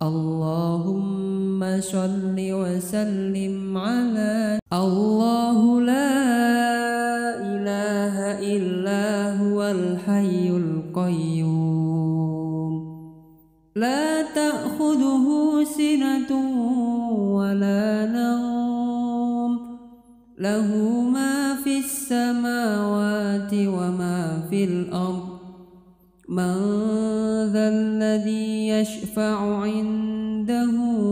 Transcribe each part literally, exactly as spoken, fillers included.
اللهم صل وسلم على الله لا إله إلا هو الحي القيوم لا تأخذه سنة ولا نوم له ما في السماوات وما في الأرض من ذا الذي يشفع عنده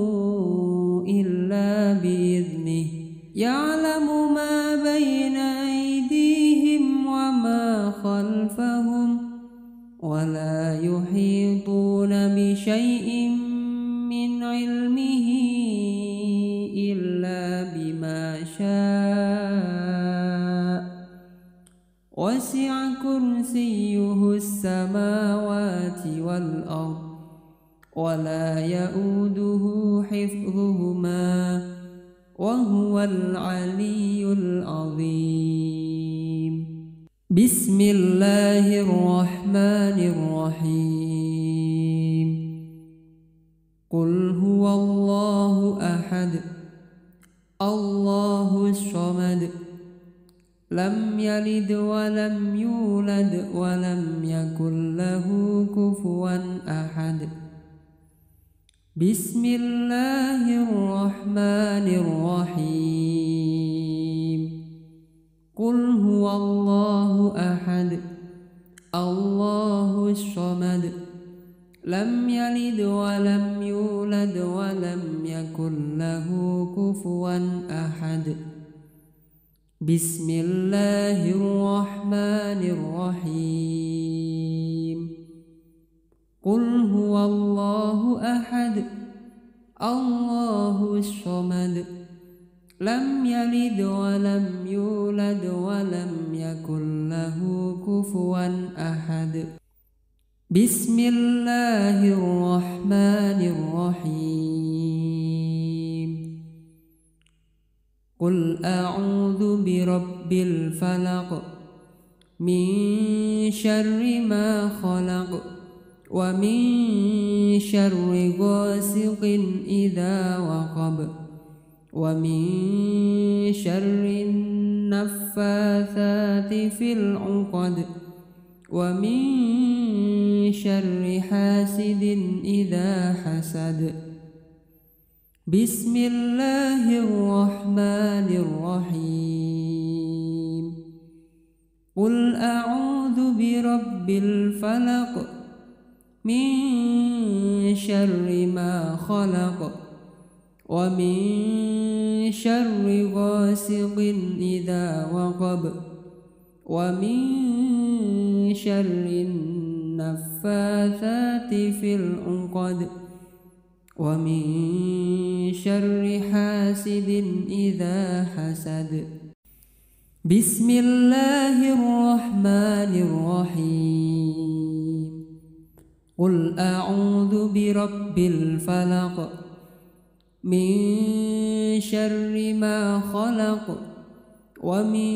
إلا بإذنه يعلم ما بين أيديهم وما خلفهم ولا يحيطون بشيء من علمه إلا بما شاء وسع كرسيه السماوات والأرض ولا يؤوده حفظهما وهو العلي العظيم. بسم الله الرحمن الرحيم. قل هو الله أحد الله الصمد لم يلد ولم يولد ولم يكن له كفوا أحد. بسم الله الرحمن الرحيم. قل هو الله أحد الله الصمد لم يلد ولم يولد ولم يكن له كفوا أحد. بسم الله الرحمن الرحيم. قل هو الله أحد الله الصمد لم يلد ولم يولد ولم يكن له كفوا أحد. بسم الله الرحمن الرحيم. قل أعوذ برب الفلق من شر ما خلق ومن شر غاسق إذا وقب ومن شر النفاثات في العقد ومن شر حاسد إذا حسد. بسم الله الرحمن الرحيم. قل أعوذ برب الفلق من شر ما خلق ومن شر غاسق إذا وقب ومن شر النفاثات في العقد ومن شر حاسد إذا حسد. بسم الله الرحمن الرحيم. قل أعوذ برب الفلق من شر ما خلق ومن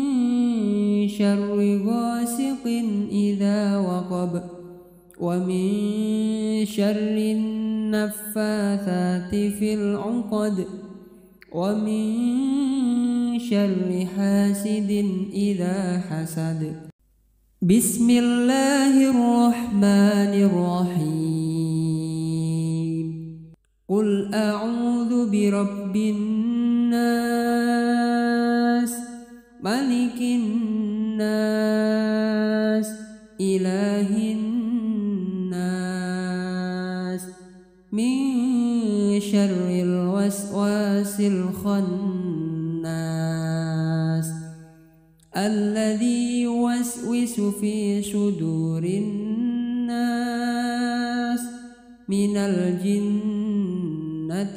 شر غاسق إذا وقب ومن شر النفاثات في العقد ومن شر حاسد إذا حسد. بسم الله الرحمن الرحيم. قل أعوذ برب الناس ملك الناس إله الناس من شر الوسواس الخناس الذي يوسوس في صدور الناس من الجنة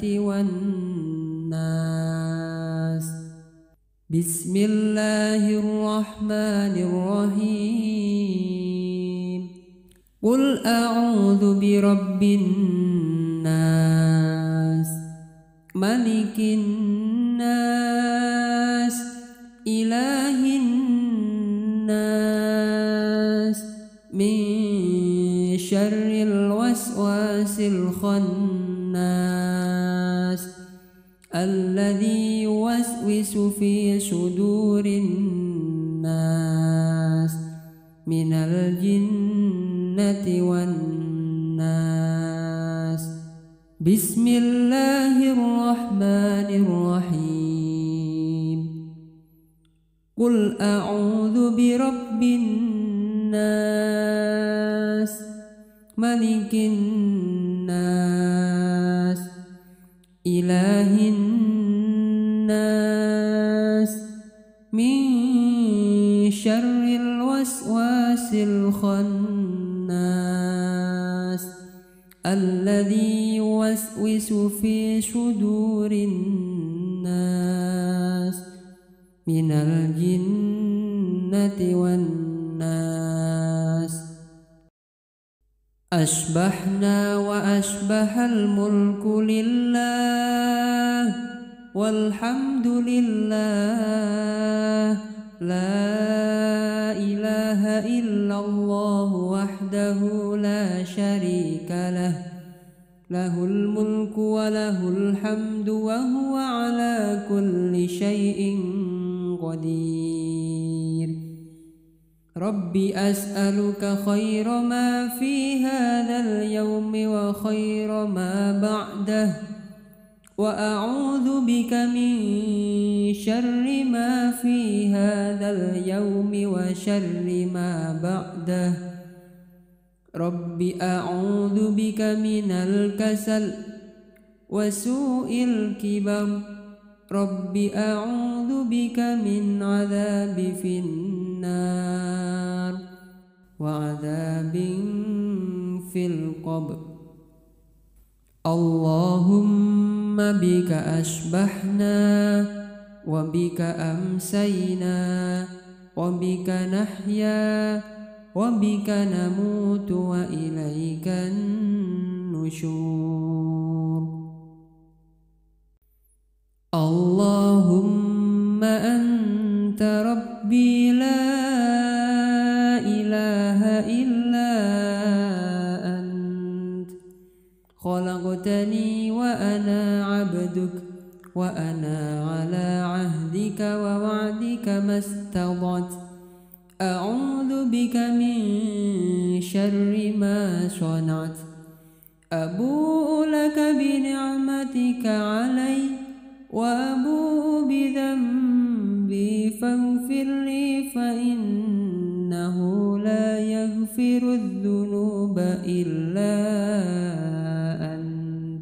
والناس. بسم الله الرحمن الرحيم. قل أعوذ برب الناس ملك الناس إله الناس من شر الوسواس الوسواس الخناس الذي يوسوس في صدور الناس من الجنة والناس. بسم الله الرحمن الرحيم. قل أعوذ برب الناس ملك الناس إله الناس من شر الوسواس الخناس الذي يوسوس في صدور الناس من الجنة والناس. أشبحنا وأشبح الملك لله والحمد لله لا إله إلا الله وحده لا شريك له له الملك وله الحمد وهو على كل شيء قدير. رب أسألك خير ما في هذا اليوم وخير ما بعده وأعوذ بك من شر ما في هذا اليوم وشر ما بعده. رب أعوذ بك من الكسل وسوء الكبر. رب أعوذ بك من عذاب في النار وعذاب في القبر. اللهم بك أشبحنا وبك أمسينا وبك نحيا وبك نموت وإليك النشور. اللهم أنت ربي لا إله إلا أنت خلقتني وأنا عبدك وأنا على عهدك ووعدك ما استطعت. أعوذ بك من شر ما صنعت. أبوء لك بنعمتك علي وأبوء بذنبي فاغفر لي فإنه لا يغفر الذنوب إلا أنت.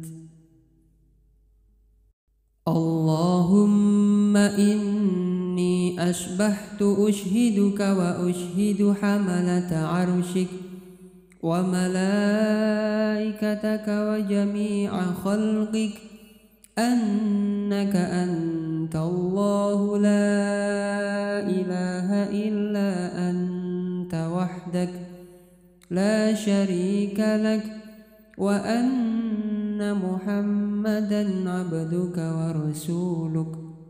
اللهم إني أشبحت أشهدك وأشهد حملة عرشك وملائكتك وجميع خلقك أنك أنت الله لا إله إلا أنت وحدك لا شريك لك وأن محمدا عبدك ورسولك.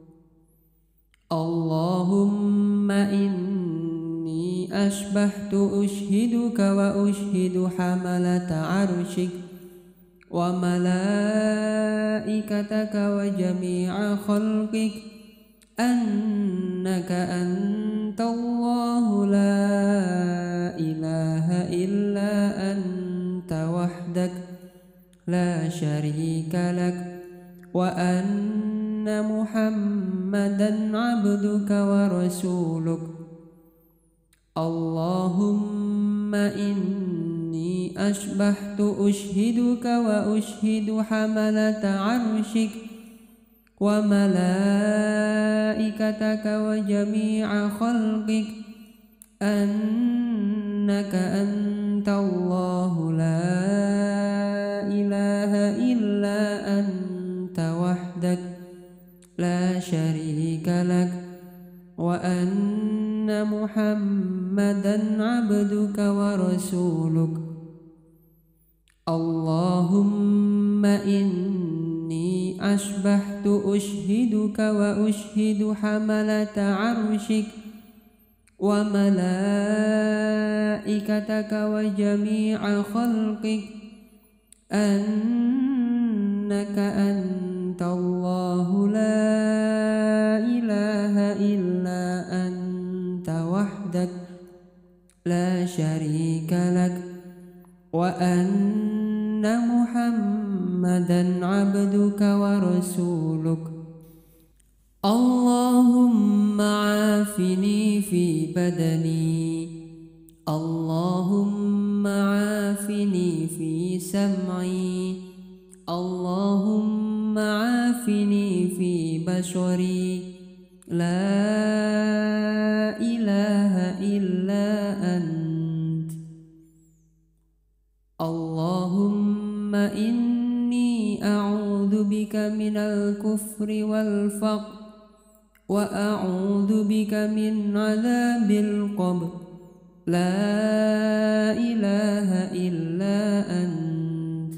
اللهم إني أشبحت أشهدك وأشهد حملة عرشك وملائكتك وجميع خلقك أنك أنت الله لا إله إلا أنت وحدك لا شريك لك وأن محمدا عبدك ورسولك. اللهم إني أشبحت أشهدك وأشهد حملة عرشك وملائكتك وجميع خلقك أنك أنت الله لا إله إلا أنت وحدك لا شريك لك وأن محمدا عبدك ورسولك. اللهم إني أشبحت أشهدك وأشهد حملة عرشك وملائكتك وجميع خلقك أنك أنت الله لا إله إلا أنت وحدك لا شريك لك وأن محمدا عبدك ورسولك. اللهم عافني في بدني، اللهم عافني في سمعي، اللهم عافني في بشري، لا إله إلا أنت. اللهم إني أعوذ بك من الكفر والفقر، وأعوذ بك من عذاب القبر، لا إله إلا أنت.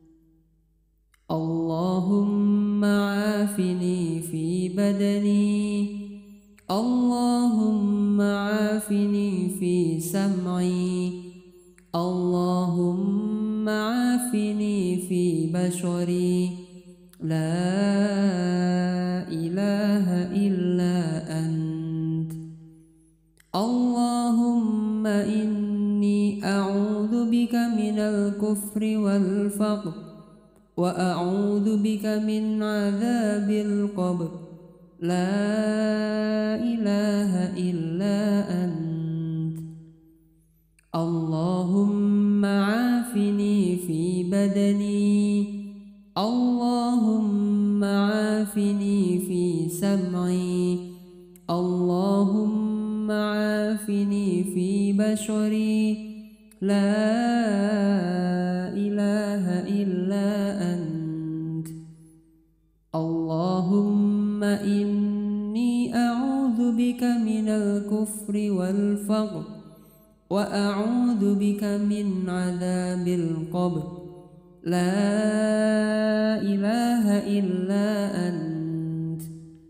اللهم عافني في بدني، اللهم عافني في سمعي، اللهم عافني في بشري، لا إله إلا أنت. اللهم إني أعوذ بك من الكفر والفقر، وأعوذ بك من عذاب القبر، لا إله إلا أنت. اللهم عافني في بدني، اللهم عافني في سمعي، اللهم عافني في بشري، لا إله إلا أنت. اللهم إني أعوذ بك من الكفر والفقر، وأعوذ بك من عذاب القبر، لا إله إلا أنت.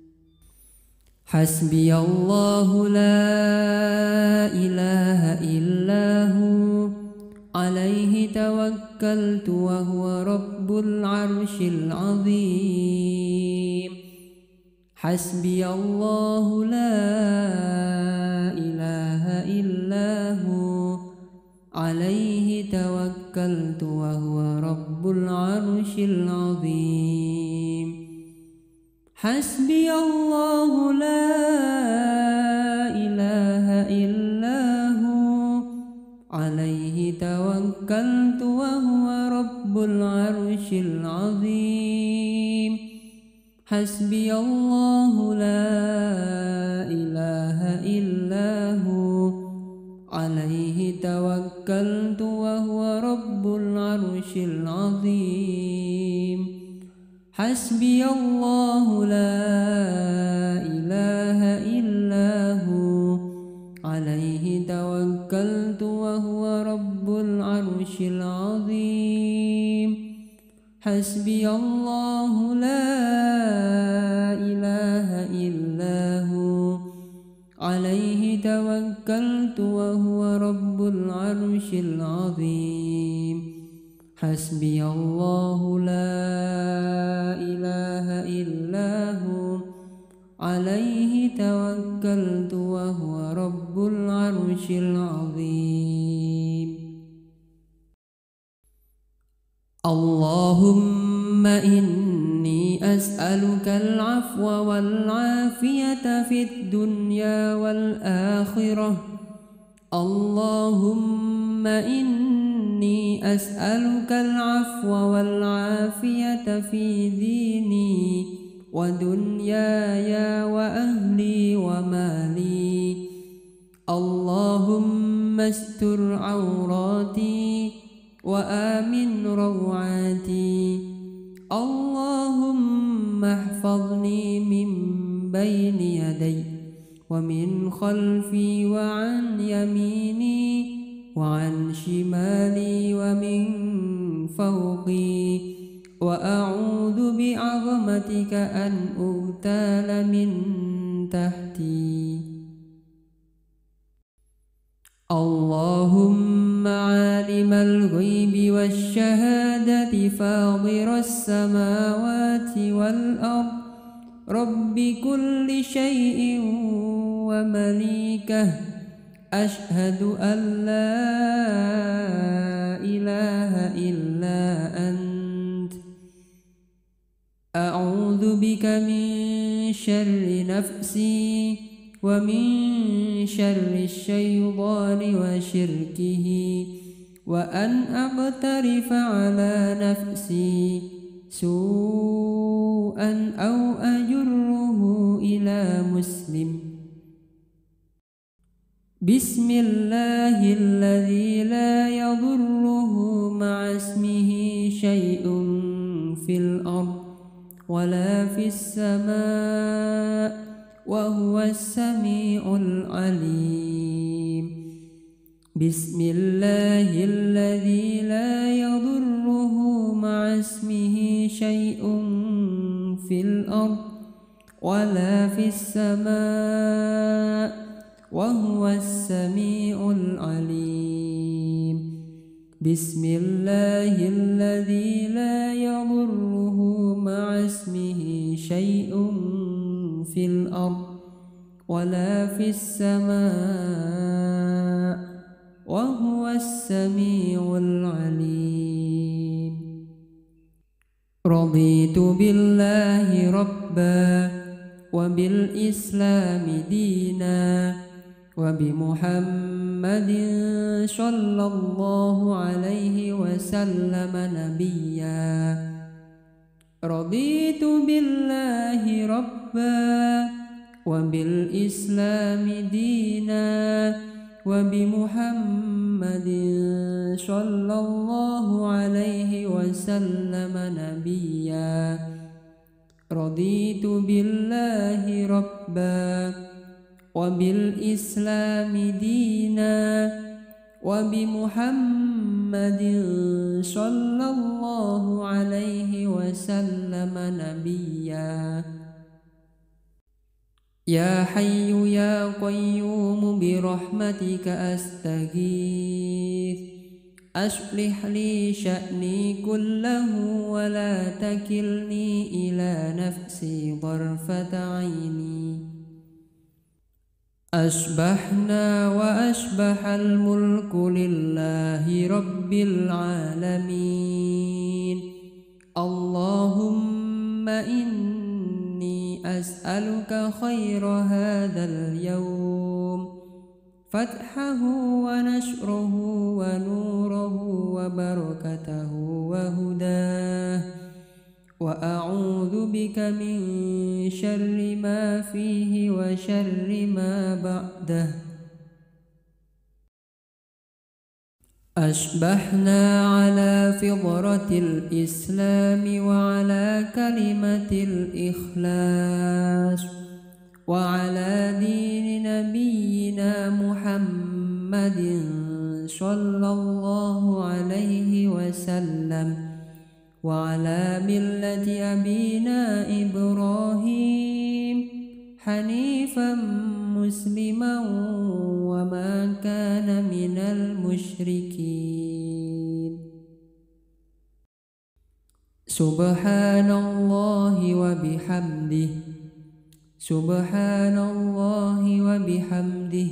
حسبي الله لا إله إلا هو، عليه توكلت وهو رب العرش العظيم. حسبي الله لا إله إلا هو، عليه توكلت وهو رب العرش العظيم. حسبي الله لا إله إلا هو، عليه توكلت وهو رب العرش العظيم. حسبي الله لا إله إلا هو، عليه توكلت وهو رب العرش العظيم. حسبي الله لا إله إلا هو، عليه توكلت وهو رب العرش العظيم. حسبي الله لا إله إلا هو، عليه توكلت وهو رب العرش العظيم. حسبي الله لا إله إلا هو، عليه توكلت وهو رب العرش العظيم. اللهم إني أسألك العفو والعافية في الدنيا والآخرة. اللهم إني أسألك العفو والعافية في ديني ودنياي وأهلي ومالي. اللهم استر عوراتي وآمن روعاتي. اللهم احفظني من بين يدي ومن خلفي وعن يميني وعن شمالي ومن فوقي، وأعوذ بعظمتك أن أغتال من تحتي. اللهم عالم الغيب والشهادة فاطر السماوات والأرض رب كل شيء ومليكه أشهد أن لا إله إلا أنت أعوذ بك من شر نفسي ومن شر الشيطان وشركه وأن أقترف على نفسي سوءا أو أجره إلى مسلم. بسم الله الذي لا يضره مع اسمه شيء في الأرض ولا في السماء وهو السميع العليم. بسم الله الذي لا يضره مع اسمه شيء في الأرض ولا في السماء وهو السميع العليم. بسم الله الذي لا يضره مع اسمه شيء في الأرض ولا في السماء وهو السميع العليم. رضيت بالله ربا وبالإسلام دينا وبمحمد صلى الله عليه وسلم نبيا. رضيت بالله ربا وبالإسلام دينا وبمحمد صلى الله عليه وسلم نبيا. رضيت بالله ربا وبالإسلام دينا وبمحمد صلى الله عليه وسلم نبيا. يا حي يا قيوم برحمتك أستغيث أصلح لي شأني كله ولا تكلني إلى نفسي طرفة عيني. أصبحنا وأصبح الملك لله رب العالمين. اللهم إني أسألك خير هذا اليوم فتحه ونشره ونوره وبركته وهداه وأعوذ بك من شر ما فيه وشر ما بعده. أصبحنا على فطرة الإسلام وعلى كلمة الإخلاص وعلى دين نبينا محمد صلى الله عليه وسلم وعلى ملة أبينا إبراهيم حنيفا مسلما وما كان من المشركين. سبحان الله وبحمده سبحان الله وبحمده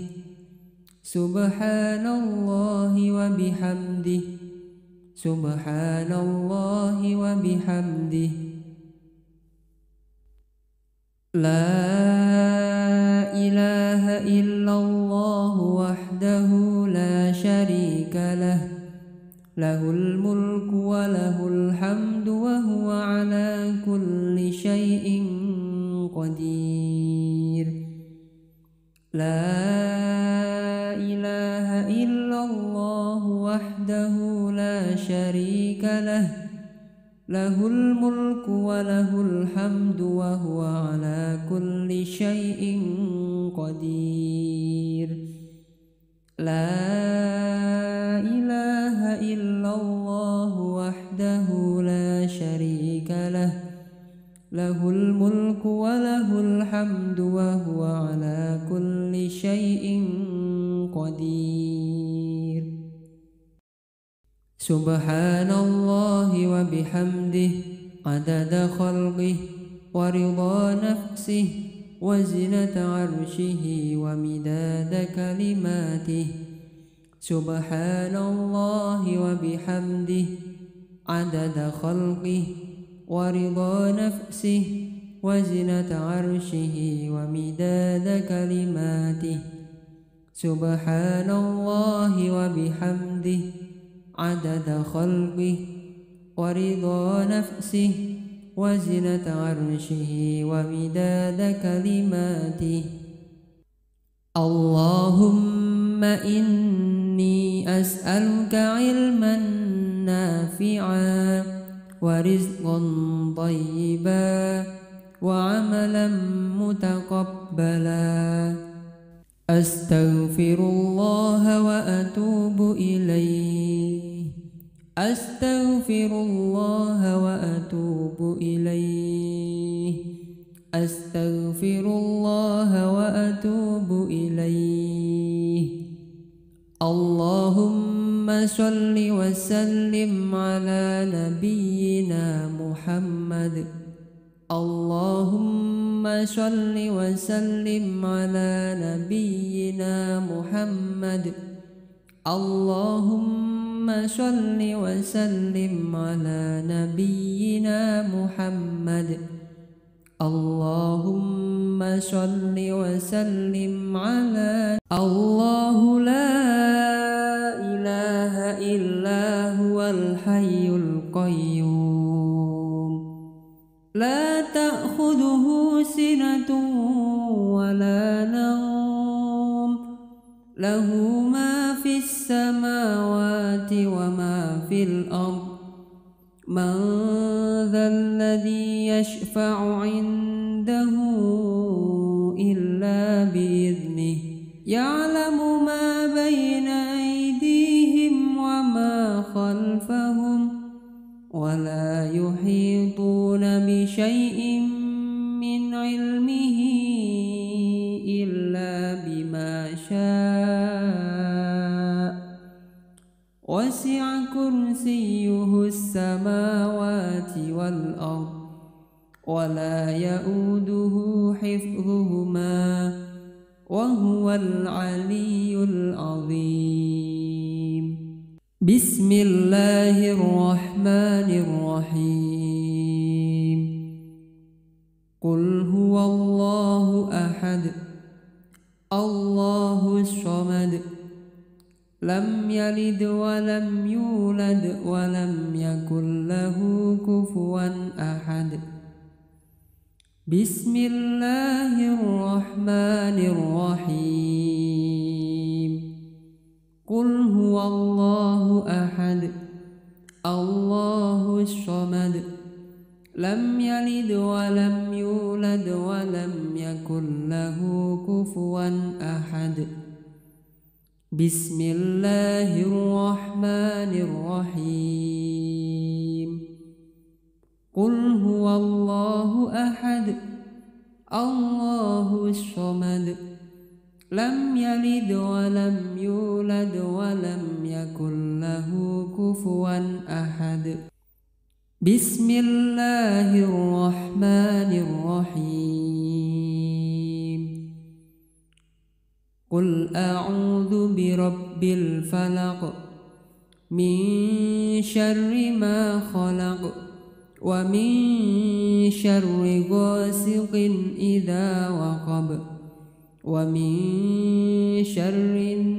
سبحان الله وبحمده سبحان الله وبحمده. لا إله إلا الله وحده لا شريك له له الملك وله الحمد وهو على كل شيء قدير. لا إله إلا الله وحده لا شريك له له الملك وله الحمد وهو على كل شيء قدير. لا إله إلا الله وحده لا شريك له له الملك وله الحمد وهو على كل شيء قدير. سبحان الله وبحمده عدد خلقه ورضا نفسه وزنة عرشه ومداد كلماته. سبحان الله وبحمده عدد خلقه ورضا نفسه وزنة عرشه ومداد كلماته. سبحان الله وبحمده عدد خلقه ورضا نفسه وزنة عرشه ومداد كلماته. اللهم إني أسألك علما نافعا ورزقا طيبا وعملا متقبلا. أستغفر الله وأتوب إليه. أستغفر الله وأتوب إليه. أستغفر الله وأتوب إليه. اللهم صل وسلم على نبينا محمد. اللهم صل وسلم على نبينا محمد. اللهم صل وسلم على نبينا محمد. اللهم صل وسلم على الله لا إله إلا هو الحي القيوم لا تأخذه سنة ولا نوم له ما في السماوات وما في الأرض. من ذا الذي يشفع عنده إلا بإذنه. يعلم ما بين أيديهم وما خلفهم ولا يحيطون بشيء من علمه إلا بما شاء. وسع كرسيه السماوات والأرض ولا يؤوده حفظهما وهو العلي العظيم. بسم الله الرحمن الرحيم. قل هو الله أحد الله الصمد لم يلد ولم يولد ولم يكن له كفوا أحد. بسم الله الرحمن الرحيم. قل هو الله أحد الله الصمد لم يلد ولم يولد ولم يكن له كفوا أحد. بسم الله الرحمن الرحيم. قل هو الله أحد الله الصمد لم يلد ولم يولد ولم يكن له كفوا أحد. بسم الله الرحمن الرحيم. قل أعوذ برب الفلق من شر ما خلق ومن شر غاسق إذا وقب ومن شر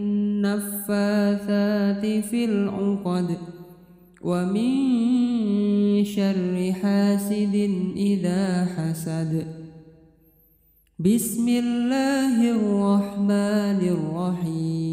النفاثات في العقد ومن شر حاسد إذا حسد. بسم الله الرحمن الرحيم.